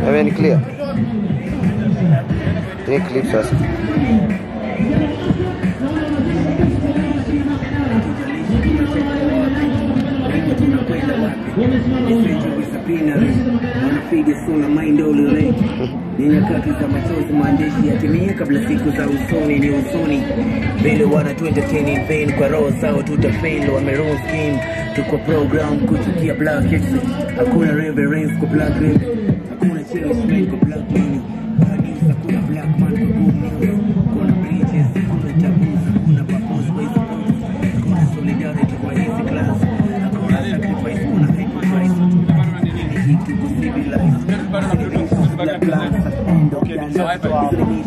Wewe ni clear. Take clip sasa. Wanapiga sona mind all the ni nyakati za machozi maandishi yatimie kabla siku za usoni ni usoni vile wana tu entertain in vain kwa roho zao tutafail wameron scheme tuko program kuchukia black x hakuna reverence kwa black race hakuna cherishment kwa black money hakuna black man kwa good news kuna bridges kuna taboos kuna purpose kwa hizo kuna solidarity kwa hizi class hakuna sacrifice kuna sacrifice hiki to civilize black class and